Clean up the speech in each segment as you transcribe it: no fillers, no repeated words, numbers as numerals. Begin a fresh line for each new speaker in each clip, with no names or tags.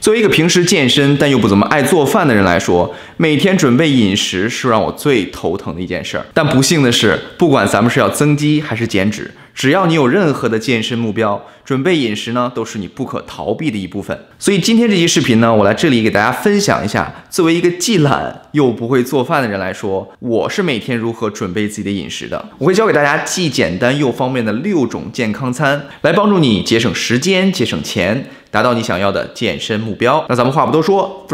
作为一个平时健身但又不怎么爱做饭的人来说，每天准备饮食是让我最头疼的一件事儿。但不幸的是，不管咱们是要增肌还是减脂，只要你有任何的健身目标，准备饮食呢都是你不可逃避的一部分。所以今天这期视频呢，我来这里给大家分享一下，作为一个既懒又不会做饭的人来说，我是每天如何准备自己的饮食的。我会教给大家既简单又方便的6种健康餐，来帮助你节省时间、节省钱，达到你想要的健身目标。那咱们话不多说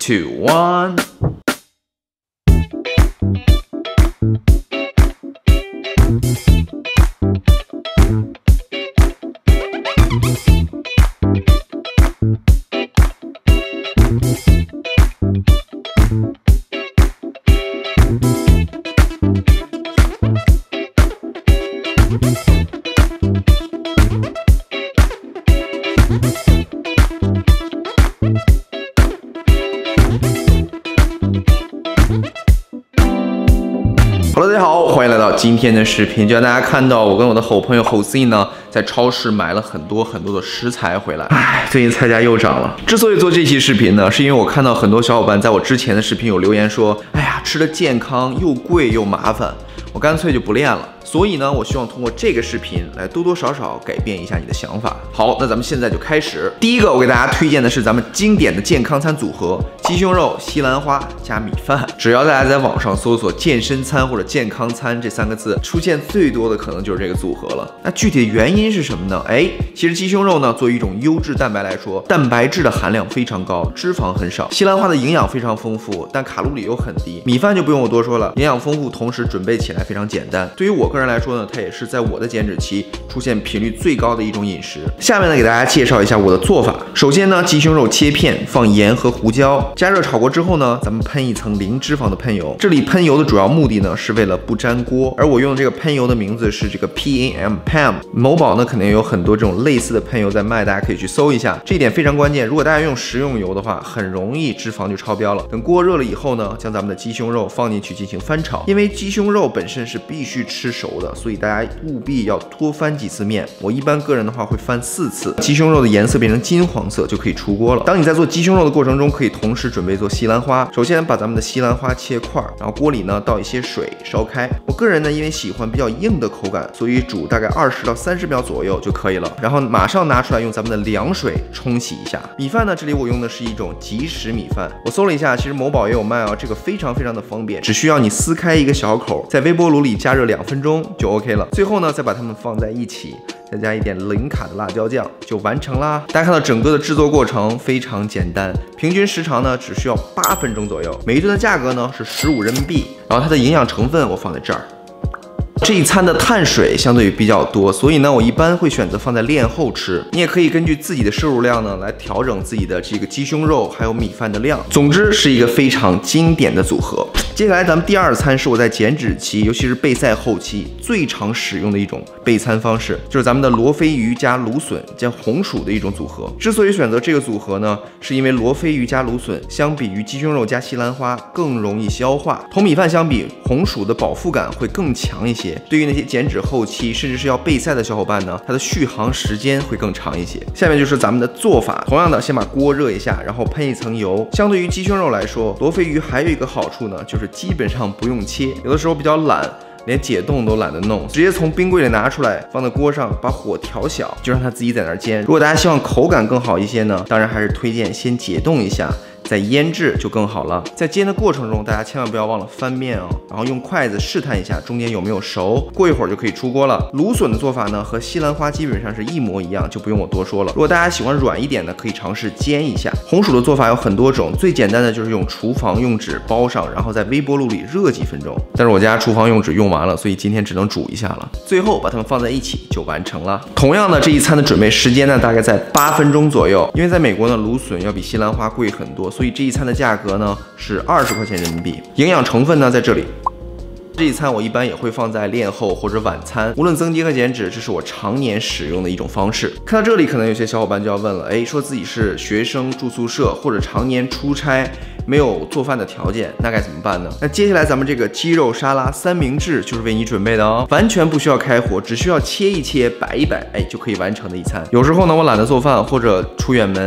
，3、2、1。Hello， 大家好，欢迎来到今天的视频。就让大家看到我跟我的好朋友 Jose 呢，在超市买了很多的食材回来。最近菜价又涨了。之所以做这期视频呢，是因为我看到很多小伙伴在我之前的视频有留言说，哎呀，吃的健康又贵又麻烦，我干脆就不练了。所以呢，我希望通过这个视频来多多少少改变一下你的想法。好，那咱们现在就开始。第一个，我给大家推荐的是咱们经典的健康餐组合：鸡胸肉、西兰花加米饭。只要大家在网上搜索健身餐或者健康餐这3个字，出现最多的可能就是这个组合了。那具体的原因是什么呢？其实鸡胸肉呢，作为一种优质蛋白来说，蛋白质的含量非常高，脂肪很少；西兰花的营养非常丰富，但卡路里又很低。米饭就不用我多说了，营养丰富，同时准备起来非常简单。对于我个人来说呢，它也是在我的减脂期出现频率最高的一种饮食。下面呢，给大家介绍一下我的做法。首先呢，鸡胸肉切片，放盐和胡椒，加热炒过之后呢，咱们喷一层零脂肪的喷油。这里喷油的主要目的呢，是为了不粘锅。而我用的这个喷油的名字是这个 PAM。某宝呢，肯定有很多这种类似的喷油在卖，大家可以去搜一下。这一点非常关键，如果大家用食用油的话，很容易脂肪就超标了。等锅热了以后呢，将咱们的鸡胸肉放进去进行翻炒。因为鸡胸肉本身是必须吃熟的，所以大家务必要多翻几次面。我一般个人的话会翻4次，鸡胸肉的颜色变成金黄色就可以出锅了。当你在做鸡胸肉的过程中，可以同时准备做西兰花。首先把咱们的西兰花切块，然后锅里呢倒一些水烧开。我个人呢因为喜欢比较硬的口感，所以煮大概20到30秒左右就可以了。然后马上拿出来用咱们的凉水冲洗一下。米饭呢，这里我用的是一种即食米饭。我搜了一下，其实某宝也有卖啊，这个非常的方便，只需要你撕开一个小口，在微波炉里加热2分钟就 OK 了。最后呢，再把它们放在一起，再加一点零卡的辣椒酱就完成啦。大家看到整个的制作过程非常简单，平均时长呢只需要8分钟左右。每一顿的价格呢是15人民币，然后它的营养成分我放在这儿。这一餐的碳水相对于比较多，所以呢，我一般会选择放在练后吃。你也可以根据自己的摄入量呢，来调整自己的这个鸡胸肉还有米饭的量。总之是一个非常经典的组合。接下来咱们第2餐是我在减脂期，尤其是备赛后期最常使用的一种备餐方式，就是咱们的罗非鱼加芦笋加红薯的一种组合。之所以选择这个组合呢，是因为罗非鱼加芦笋相比于鸡胸肉加西兰花更容易消化，同米饭相比，红薯的饱腹感会更强一些。对于那些减脂后期甚至是要备赛的小伙伴呢，它的续航时间会更长一些。下面就是咱们的做法，同样的，先把锅热一下，然后喷一层油。相对于鸡胸肉来说，罗非鱼还有一个好处呢，就是基本上不用切，有的时候比较懒，连解冻都懒得弄，直接从冰柜里拿出来，放在锅上，把火调小，就让它自己在那儿煎。如果大家希望口感更好一些呢，当然还是推荐先解冻一下，再腌制就更好了。在煎的过程中，大家千万不要忘了翻面哦，然后用筷子试探一下中间有没有熟，过一会儿就可以出锅了。芦笋的做法呢和西兰花基本上是一模一样，就不用我多说了。如果大家喜欢软一点的，可以尝试煎一下。红薯的做法有很多种，最简单的就是用厨房用纸包上，然后在微波炉里热几分钟。但是我家厨房用纸用完了，所以今天只能煮一下了。最后把它们放在一起就完成了。同样的，这一餐的准备时间呢大概在8分钟左右，因为在美国呢芦笋要比西兰花贵很多，所以这一餐的价格呢是20块钱人民币。营养成分呢在这里。这一餐我一般也会放在练后或者晚餐，无论增肌和减脂，这是我常年使用的一种方式。看到这里，可能有些小伙伴就要问了，说自己是学生住宿舍或者常年出差，没有做饭的条件，那该怎么办呢？那接下来咱们这个鸡肉沙拉三明治就是为你准备的哦，完全不需要开火，只需要切一切，摆一摆，就可以完成的一餐。有时候呢，我懒得做饭或者出远门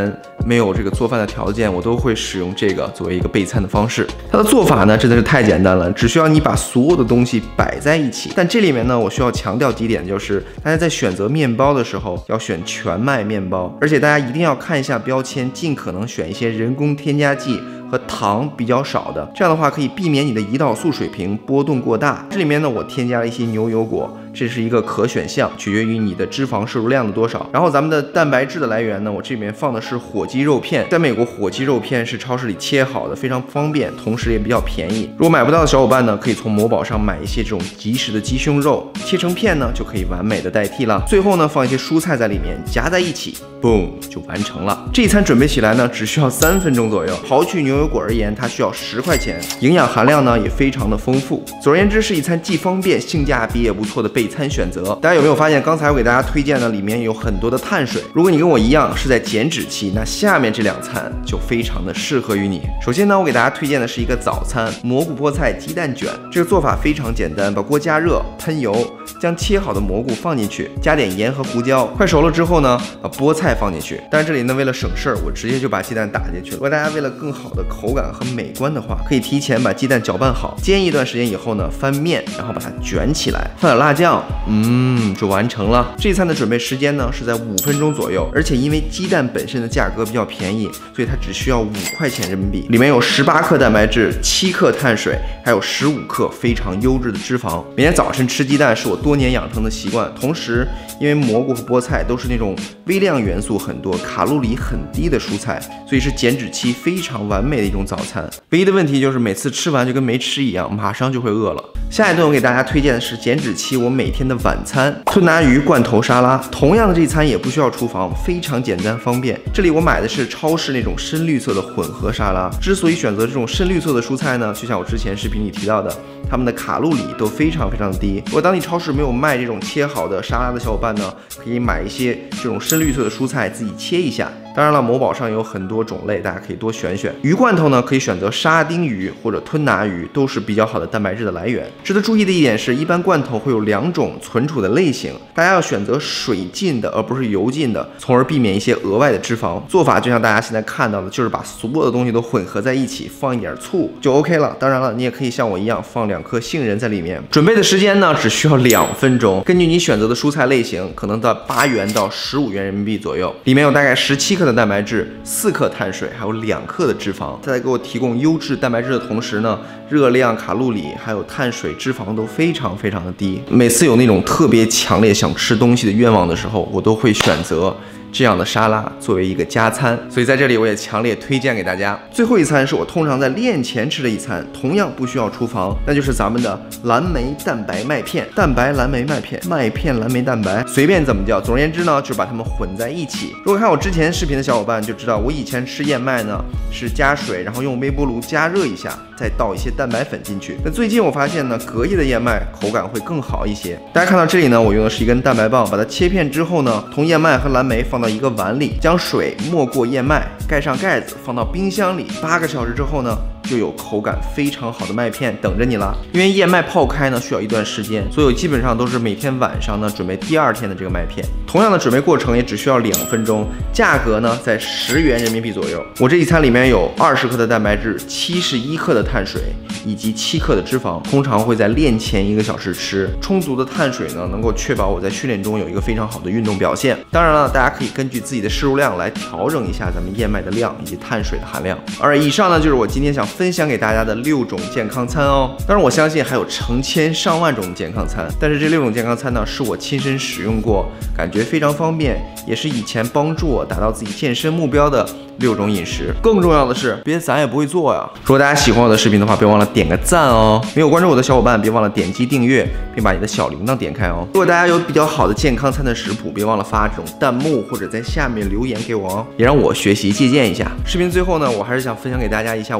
没有这个做饭的条件，我都会使用这个作为一个备餐的方式。它的做法呢真的是太简单了，只需要你把所有的东西摆在一起。但这里面呢，我需要强调几点，就是大家在选择面包的时候要选全麦面包，而且大家一定要看一下标签，尽可能选一些人工添加剂和糖比较少的，这样的话可以避免你的胰岛素水平波动过大。这里面呢，我添加了一些牛油果，这是一个可选项，取决于你的脂肪摄入量的多少。然后咱们的蛋白质的来源呢，我这里面放的是火鸡肉片，在美国火鸡肉片是超市里切好的，非常方便，同时也比较便宜。如果买不到的小伙伴呢，可以从某宝上买一些这种即食的鸡胸肉，切成片呢就可以完美的代替了。最后呢，放一些蔬菜在里面夹在一起，boom 就完成了。这一餐准备起来呢，只需要3分钟左右。刨去牛油果而言，它需要10块钱，营养含量呢也非常的丰富。总而言之，是一餐既方便，性价比也不错的备餐选择。大家有没有发现，刚才我给大家推荐的里面有很多的碳水？如果你跟我一样是在减脂期，那下面这2餐就非常的适合于你。首先呢，我给大家推荐的是一个早餐，蘑菇菠菜鸡蛋卷。这个做法非常简单，把锅加热，喷油，将切好的蘑菇放进去，加点盐和胡椒，快熟了之后呢，把菠菜放进去。但是这里呢，为了省事儿，我直接就把鸡蛋打进去了。如果大家为了更好的口感和美观的话，可以提前把鸡蛋搅拌好，煎一段时间以后呢，翻面，然后把它卷起来，放点辣酱，就完成了。这一餐的准备时间呢是在5分钟左右，而且因为鸡蛋本身的价格比较便宜，所以它只需要5块钱人民币。里面有18克蛋白质、7克碳水，还有15克非常优质的脂肪。每天早晨吃鸡蛋是我多年养成的习惯，同时因为蘑菇和菠菜都是那种微量元素很多、卡路里很低的蔬菜，所以是减脂期非常完美的一种早餐。唯一的问题就是每次吃完就跟没吃一样，马上就会饿了。下一顿我给大家推荐的是减脂期我每天的晚餐，吞拿鱼罐头沙拉。同样的这一餐也不需要厨房，非常简单方便。这里我买的是超市那种深绿色的混合沙拉。之所以选择这种深绿色的蔬菜呢，就像我之前视频里提到的，它们的卡路里都非常非常的低。如果当地超市没有卖这种切好的沙拉的小伙伴呢，可以买一些这种深绿色的蔬菜自己切一下。当然了，某宝上有很多种类，大家可以多选选。鱼罐头呢，可以选择沙丁鱼或者吞拿鱼，都是比较好的蛋白质的来源。值得注意的一点是，一般罐头会有2种存储的类型，大家要选择水浸的，而不是油浸的，从而避免一些额外的脂肪。做法就像大家现在看到的，就是把所有的东西都混合在一起，放一点醋就 OK 了。当然了，你也可以像我一样放2颗杏仁在里面。准备的时间呢，只需要2分钟。根据你选择的蔬菜类型，可能到8元到15元人民币左右。里面有大概17克的蛋白质、4克碳水，还有2克的脂肪。在给我提供优质蛋白质的同时呢，热量、卡路里还有碳水、脂肪都非常非常的低。每次有那种特别强烈想吃东西的愿望的时候，我都会选择这样的沙拉作为一个加餐，所以在这里我也强烈推荐给大家。最后一餐是我通常在练前吃的一餐，同样不需要厨房，那就是咱们的蓝莓蛋白麦片。蛋白蓝莓麦片，麦片蓝莓蛋白，随便怎么叫。总而言之呢，就是把它们混在一起。如果看我之前视频的小伙伴就知道，我以前吃燕麦呢是加水，然后用微波炉加热一下，再倒一些蛋白粉进去。那最近我发现呢，隔夜的燕麦口感会更好一些。大家看到这里呢，我用的是一根蛋白棒，把它切片之后呢，同燕麦和蓝莓放到一个碗里，将水没过燕麦，盖上盖子，放到冰箱里8个小时之后呢，就有口感非常好的麦片等着你了。因为燕麦泡开呢需要一段时间，所以我基本上都是每天晚上呢准备第2天的这个麦片。同样的准备过程也只需要2分钟，价格呢在10元人民币左右。我这一餐里面有20克的蛋白质、71克的碳水以及7克的脂肪，通常会在练前1个小时吃。充足的碳水呢，能够确保我在训练中有一个非常好的运动表现。当然了，大家可以根据自己的摄入量来调整一下咱们燕麦的量以及碳水的含量。而以上呢就是我今天想分享给大家的6种健康餐哦。当然我相信还有成千上万种健康餐，但是这6种健康餐呢是我亲身使用过，感觉非常方便，也是以前帮助我达到自己健身目标的6种饮食。更重要的是，别咱也不会做呀。如果大家喜欢我的视频的话，别忘了点个赞哦。没有关注我的小伙伴，别忘了点击订阅，并把你的小铃铛点开哦。如果大家有比较好的健康餐的食谱，别忘了发这种弹幕或者在下面留言给我哦，也让我学习借鉴一下。视频最后呢，我还是想分享给大家一下我的感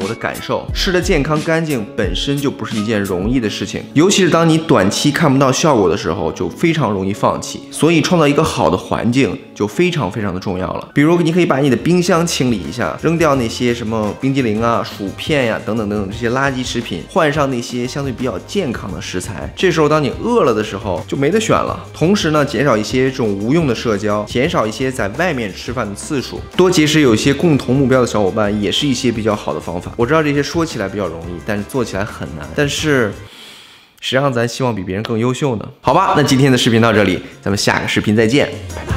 受。吃得健康干净本身就不是一件容易的事情，尤其是当你短期看不到效果的时候，就非常容易放弃。所以创造一个好的环境就非常的重要了。比如你可以把你的冰箱清理一下，扔掉那些什么冰激凌啊、薯片呀、等等这些垃圾食品，换上那些相对比较健康的食材。这时候当你饿了的时候就没得选了。同时呢，减少一些这种无用的社交，减少一些在外面吃饭的次数，多结识有一些共同目标的小伙伴，也是一些比较好的方法。我知道这些说起来比较容易，但是做起来很难。但是谁让咱希望比别人更优秀呢？好吧，那今天的视频到这里，咱们下个视频再见，拜拜。